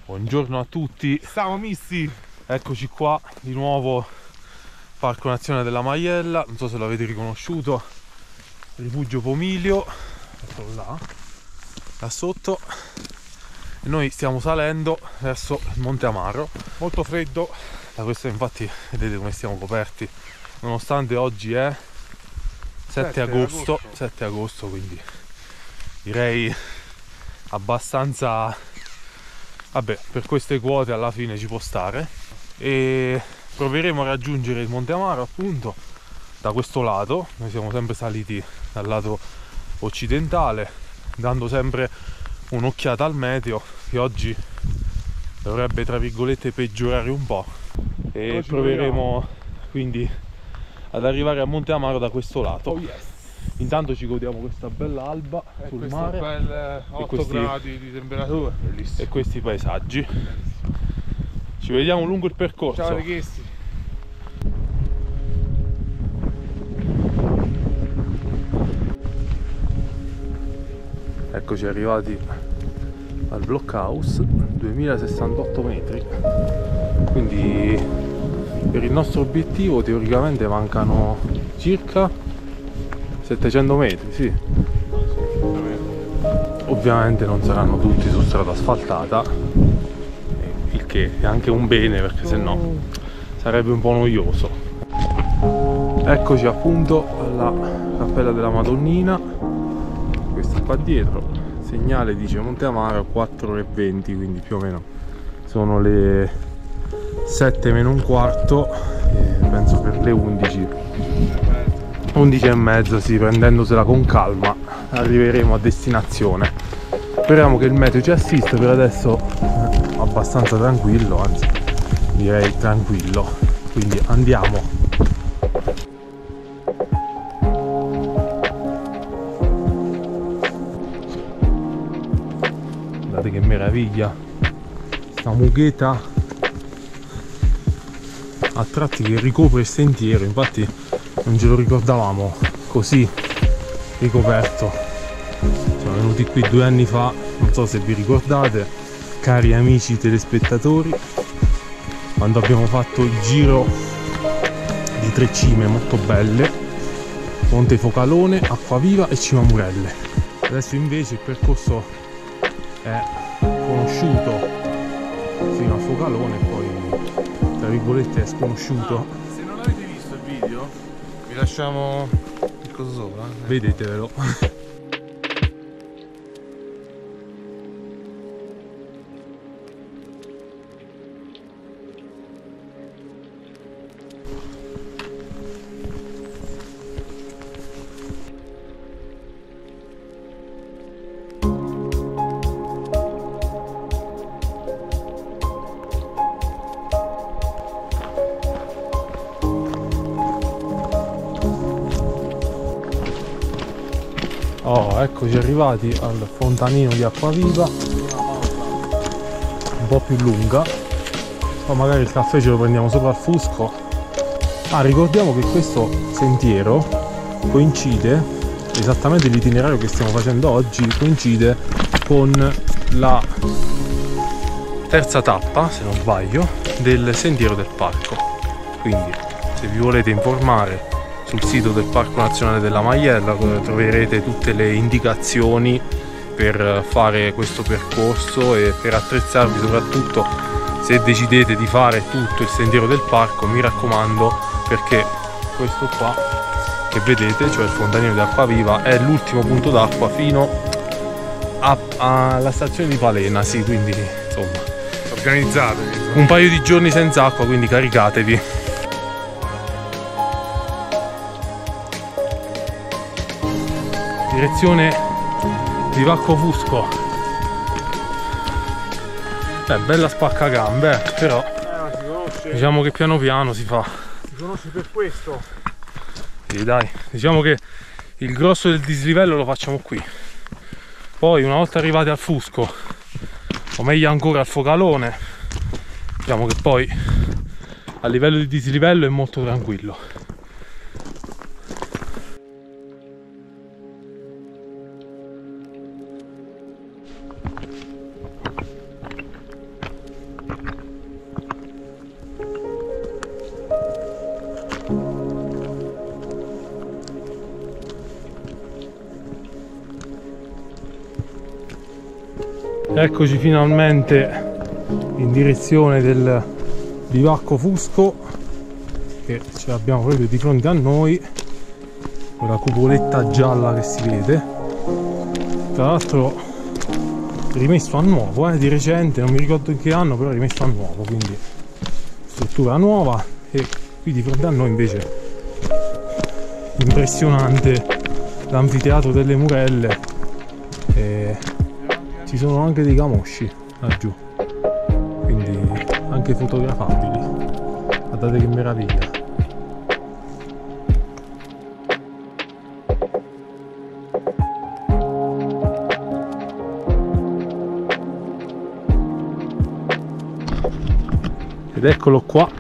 Buongiorno a tutti. Siamo misti. Eccoci qua di nuovo, Parco Nazionale della Maiella. Non so se l'avete riconosciuto, Rifugio Pomiglio, eccolo là sotto. E noi stiamo salendo verso il Monte Amaro. Molto freddo. Da questo infatti vedete come stiamo coperti, nonostante oggi è 7 agosto, quindi direi abbastanza, vabbè, per queste quote alla fine ci può stare. E proveremo a raggiungere il Monte Amaro appunto da questo lato. Noi siamo sempre saliti dal lato occidentale, dando sempre un'occhiata al meteo, che oggi dovrebbe tra virgolette peggiorare un po', e proveremo quindi ad arrivare a Monte Amaro da questo lato. Oh yes. Intanto ci godiamo questa bella alba sul mare, bel 8 gradi di temperatura, bellissimo. e questi paesaggi. Ci vediamo lungo il percorso. Ciao ragazzi. Eccoci arrivati al blockhouse, 2068 metri, quindi per il nostro obiettivo teoricamente mancano circa 700 metri, sì. Ovviamente non saranno tutti su strada asfaltata, il che è anche un bene, perché sennò sarebbe un po' noioso. Eccoci appunto alla Cappella della Madonnina, questa qua dietro. Segnale dice Monte Amaro 4:20, quindi più o meno sono le 7 meno un quarto, penso per le 11 e mezza, sì, prendendosela con calma arriveremo a destinazione. Speriamo che il meteo ci assista. Per adesso abbastanza tranquillo, anzi direi tranquillo, quindi andiamo. Guardate che meraviglia, sta mugheta a tratti che ricopre il sentiero, infatti non ce lo ricordavamo così ricoperto. Siamo venuti qui 2 anni fa, non so se vi ricordate, cari amici telespettatori, quando abbiamo fatto il giro di 3 cime molto belle: Monte Focalone, Acquaviva e Cima Murelle. Adesso invece il percorso è conosciuto fino a Focalone e poi tra virgolette è sconosciuto. Se non avete visto il video, vi lasciamo il coso sopra. Vedetevelo. Oh, eccoci arrivati al fontanino di Acquaviva, un po' più lunga, poi magari il caffè ce lo prendiamo sopra al Fusco. Ricordiamo che questo sentiero coincide, esattamente l'itinerario che stiamo facendo oggi coincide con la terza tappa, se non sbaglio, del sentiero del parco. Quindi se vi volete informare, sul sito del Parco Nazionale della Maiella troverete tutte le indicazioni per fare questo percorso e per attrezzarvi, soprattutto se decidete di fare tutto il sentiero del parco. Mi raccomando, perché questo qua che vedete, cioè il fontanino di Acquaviva, è l'ultimo punto d'acqua fino alla stazione di Palena, sì, quindi insomma Organizzatevi. un paio di giorni senza acqua, quindi caricatevi. Direzione Vivacco Fusco. Bella spaccagambe, però Ma si conosce? diciamo che piano piano si fa. Si conosce per questo. Sì, dai, diciamo che il grosso del dislivello lo facciamo qui. Poi una volta arrivati al Fusco, o meglio ancora al Focalone, diciamo che poi a livello di dislivello è molto tranquillo. Eccoci finalmente in direzione del bivacco Fusco, che ce l'abbiamo proprio di fronte a noi, quella cupoletta gialla che si vede, tra l'altro rimesso a nuovo, di recente, non mi ricordo in che anno, però rimesso a nuovo, quindi struttura nuova. E qui di fronte a noi invece impressionante l'anfiteatro delle Murelle, e ci sono anche dei camosci laggiù, quindi anche fotografabili. Guardate che meraviglia. Ed eccolo qua,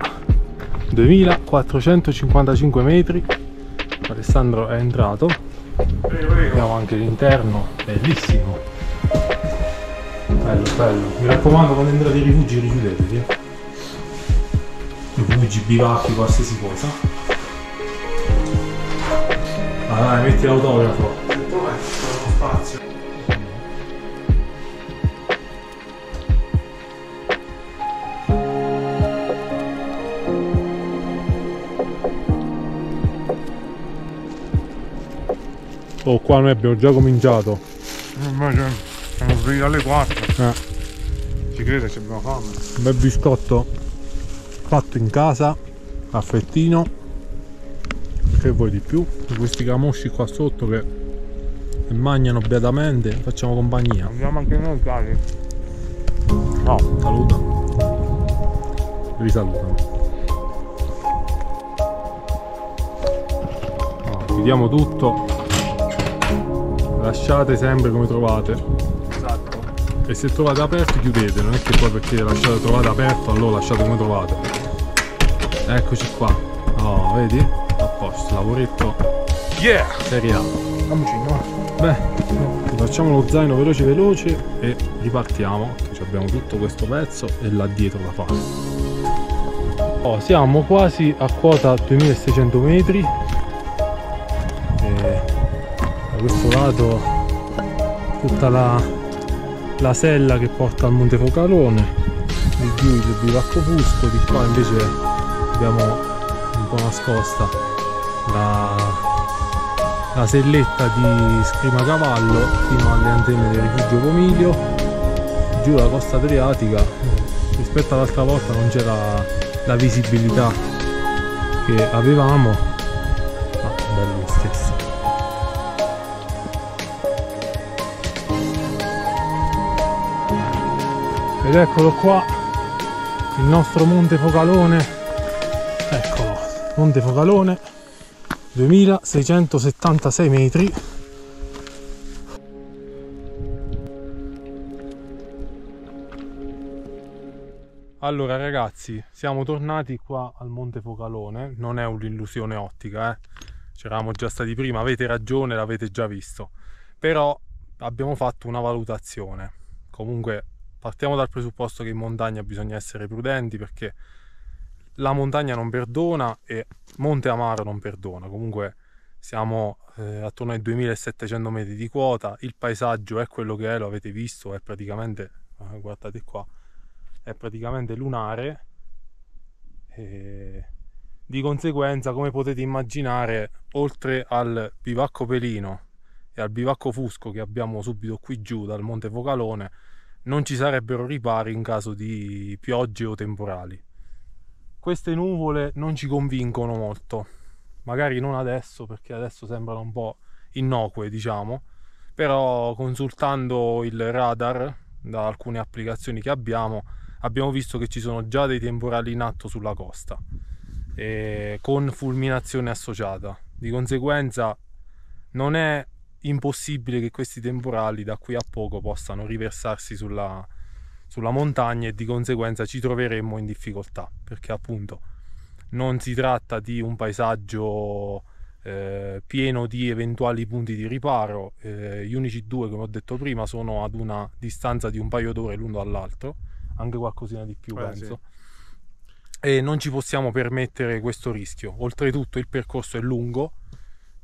2455 metri. Alessandro è entrato, vediamo anche l'interno, bellissimo, bello bello. Mi raccomando, quando entrate i rifugi richiudetevi, rifugi, bivacchi, qualsiasi cosa. Ah, dai, metti l'autografo. Dov'è? C'è spazio. Oh, qua noi abbiamo già cominciato. Siamo svegliati alle 4. Ci crede, ci abbiamo fame. Un bel biscotto fatto in casa, affettino. Che vuoi di più? Questi camosci qua sotto che mangiano beatamente, facciamo compagnia. Andiamo anche noi, cari. No, saluta. Risalutano. Chiudiamo tutto. Lasciate sempre come trovate. Esatto. E se trovate aperto chiudete, non è che poi perché lasciate trovate aperto allora lasciate come trovate. Eccoci qua. Oh, vedi? A posto, lavoretto. Yeah! Serie A. Andiamoci, no? Beh, facciamo lo zaino veloce e ripartiamo. Ci abbiamo tutto questo pezzo e là dietro da fare. Oh, siamo quasi a quota 2600 metri. Da questo lato tutta la sella che porta al Monte Focalone, di giù il bivacco Fusco, di qua invece abbiamo un po' nascosta la selletta di Scrimacavallo fino alle antenne del rifugio Pomiglio. Giù la costa adriatica, rispetto all'altra volta non c'era la visibilità che avevamo, ma bello lo stesso. Ed eccolo qua il nostro Monte Focalone, eccolo, Monte Focalone, 2676 metri. Allora ragazzi, siamo tornati qua al Monte Focalone, non è un'illusione ottica, c'eravamo già stati prima, avete ragione, l'avete già visto, però abbiamo fatto una valutazione. Comunque partiamo dal presupposto che in montagna bisogna essere prudenti, perché la montagna non perdona e Monte Amaro non perdona. Comunque siamo attorno ai 2700 metri di quota, il paesaggio è quello che è, lo avete visto, è praticamente, guardate qua, è praticamente lunare, e di conseguenza, come potete immaginare, oltre al bivacco Pelino e al bivacco Fusco che abbiamo subito qui giù dal Monte Focalone, non ci sarebbero ripari in caso di piogge o temporali. Queste nuvole non ci convincono molto, magari non adesso, perché adesso sembrano un po' innocue, diciamo, però consultando il radar da alcune applicazioni che abbiamo visto che ci sono già dei temporali in atto sulla costa, con fulminazione associata. Di conseguenza non è impossibile che questi temporali da qui a poco possano riversarsi sulla montagna, e di conseguenza ci troveremmo in difficoltà, perché appunto non si tratta di un paesaggio pieno di eventuali punti di riparo. Gli unici due, come ho detto prima, sono ad una distanza di un paio d'ore l'uno dall'altro, anche qualcosina di più penso, sì. E non ci possiamo permettere questo rischio. Oltretutto il percorso è lungo,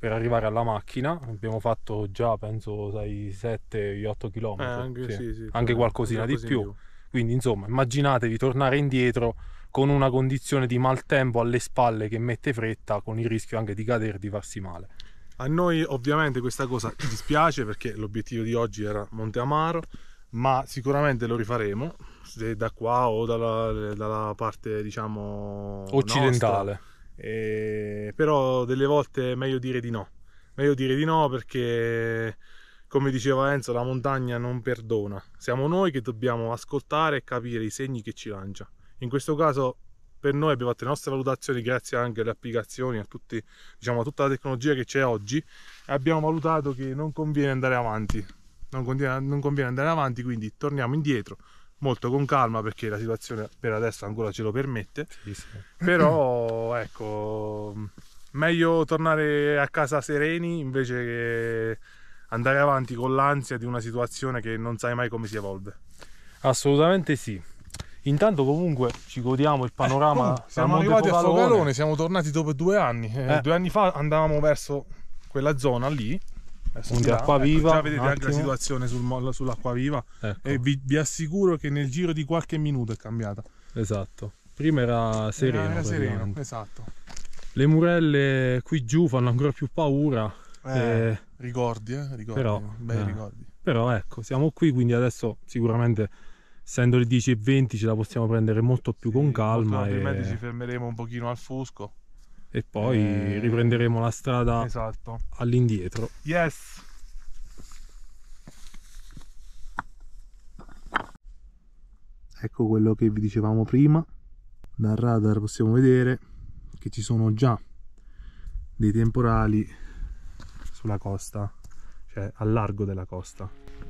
per arrivare alla macchina. Abbiamo fatto già penso 7-8 km, anche, sì, anche qualcosina di più. Quindi insomma immaginatevi tornare indietro con una condizione di maltempo alle spalle che mette fretta, con il rischio anche di cadere e di farsi male. A noi ovviamente questa cosa ci dispiace perché l'obiettivo di oggi era Monte Amaro, ma sicuramente lo rifaremo, se da qua o dalla parte diciamo occidentale. Però delle volte è meglio dire di no. Meglio dire di no perché, come diceva Enzo, la montagna non perdona. Siamo noi che dobbiamo ascoltare e capire i segni che ci lancia. In questo caso per noi abbiamo fatto le nostre valutazioni grazie anche alle applicazioni, a tutti, diciamo, a tutta la tecnologia che c'è oggi, e abbiamo valutato che non conviene andare avanti. Non conviene andare avanti, quindi torniamo indietro molto con calma perché la situazione per adesso ancora ce lo permette. Sì. Però ecco, meglio tornare a casa sereni invece che andare avanti con l'ansia di una situazione che non sai mai come si evolve. Assolutamente sì. Intanto comunque ci godiamo il panorama. Siamo arrivati a Fogalone, siamo tornati dopo 2 anni. 2 anni fa andavamo verso quella zona lì, Monte Acquaviva. Già vedete anche la situazione sull'Acquaviva, ecco. E vi assicuro che nel giro di qualche minuto è cambiata. Esatto. Prima era sereno. Era sereno, esatto. Le murelle qui giù fanno ancora più paura. Ricordi, però, bei ricordi. Però ecco, siamo qui, quindi adesso sicuramente, essendo le 10:20, ce la possiamo prendere molto più con calma. Probabilmente ci fermeremo un pochino al Fusco. E poi riprenderemo la strada all'indietro. Yes! Ecco quello che vi dicevamo prima. Dal radar possiamo vedere che ci sono già dei temporali sulla costa, cioè al largo della costa.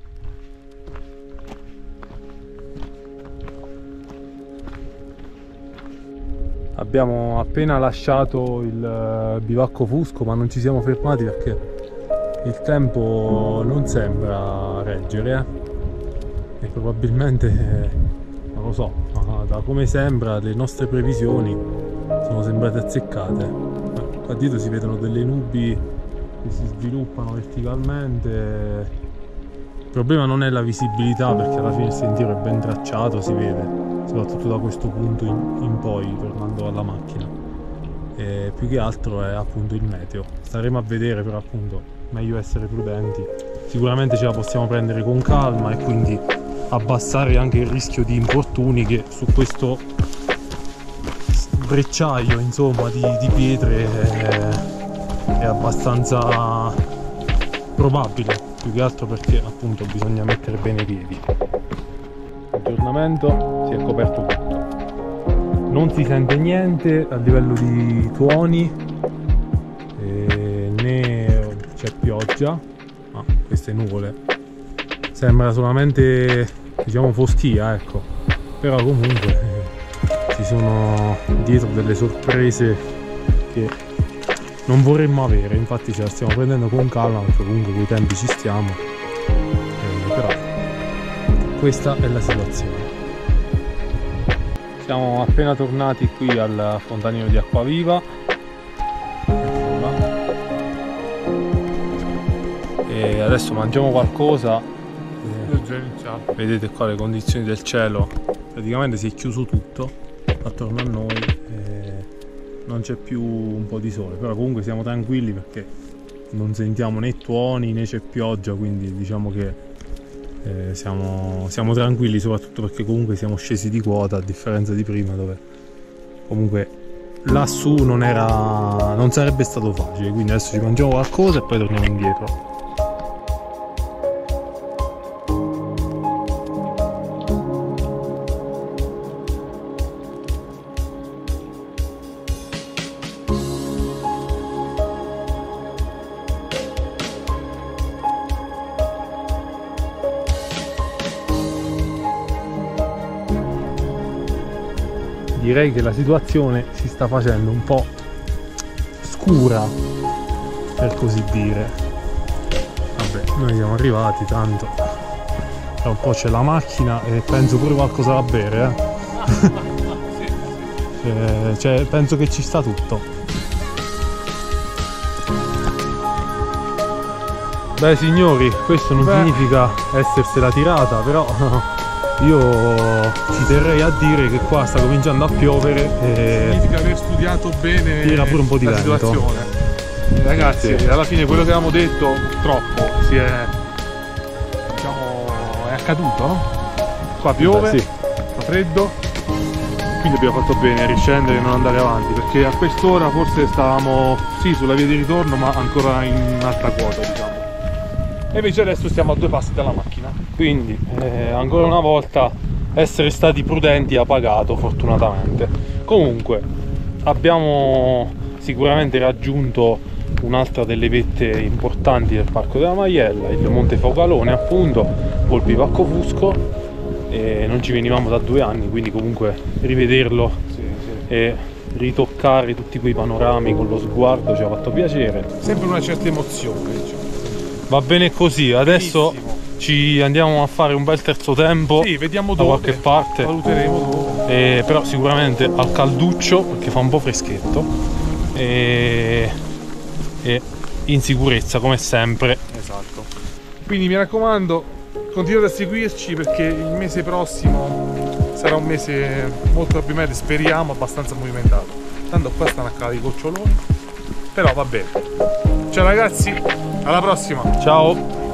Abbiamo appena lasciato il bivacco Fusco, ma non ci siamo fermati perché il tempo non sembra reggere, e probabilmente, non lo so, ma da come sembra le nostre previsioni sono sembrate azzeccate. Qua dietro si vedono delle nubi che si sviluppano verticalmente. Il problema non è la visibilità, perché alla fine il sentiero è ben tracciato, si vede soprattutto da questo punto in poi, tornando alla macchina. E più che altro è appunto il meteo. Staremo a vedere, però appunto meglio essere prudenti. Sicuramente ce la possiamo prendere con calma e quindi abbassare anche il rischio di infortuni, che su questo brecciaio insomma di pietre è abbastanza probabile, più che altro perché appunto bisogna mettere bene i piedi. Aggiornamento, si è coperto tutto, non si sente niente a livello di tuoni, né c'è pioggia, ma queste nuvole sembra solamente, diciamo, foschia, ecco, però comunque ci sono dietro delle sorprese che non vorremmo avere. Infatti ce la stiamo prendendo con calma perché comunque coi tempi ci stiamo, però questa è la situazione. Siamo appena tornati qui al fontanino di Acquaviva e adesso mangiamo qualcosa. Vedete qua le condizioni del cielo, praticamente si è chiuso tutto attorno a noi e non c'è più un po' di sole, però comunque siamo tranquilli perché non sentiamo né tuoni né c'è pioggia, quindi diciamo che siamo tranquilli, soprattutto perché comunque siamo scesi di quota, a differenza di prima dove comunque lassù non sarebbe stato facile. Quindi adesso ci mangiamo qualcosa e poi torniamo indietro. Direi che la situazione si sta facendo un po' scura, per così dire. Vabbè, noi siamo arrivati, tanto tra un po' c'è la macchina e penso pure qualcosa da bere, cioè, penso che ci sta tutto. Beh signori, questo non significa essersela tirata, però io ci terrei a dire che qua sta cominciando a piovere e significa aver studiato bene tira pure un po' di la vento. situazione. Ragazzi, Sì. alla fine quello che avevamo detto purtroppo si è, diciamo, è accaduto, no? Qua piove, Beh, sì. fa freddo, quindi abbiamo fatto bene a riscendere e non andare avanti, perché a quest'ora forse stavamo sì sulla via di ritorno ma ancora in alta quota, diciamo. E invece adesso stiamo a 2 passi dalla macchina. Quindi ancora una volta essere stati prudenti ha pagato, fortunatamente. Comunque abbiamo sicuramente raggiunto un'altra delle vette importanti del Parco della Maiella, il Monte Faucalone appunto, col bivacco Fusco, e non ci venivamo da 2 anni, quindi comunque rivederlo e ritoccare tutti quei panorami con lo sguardo ci ha fatto piacere. Sempre una certa emozione, diciamo. Va bene così, adesso Benissimo. ci andiamo a fare un bel terzo tempo Sì, vediamo da dove, qualche parte, valuteremo dove. però sicuramente al calduccio perché fa un po' freschetto e in sicurezza come sempre. Esatto. Quindi mi raccomando, continuate a seguirci perché il mese prossimo sarà un mese molto probabilmente, speriamo, abbastanza movimentato. Tanto qua stanno a calare i goccioloni, però va bene. Ciao ragazzi, alla prossima! Ciao!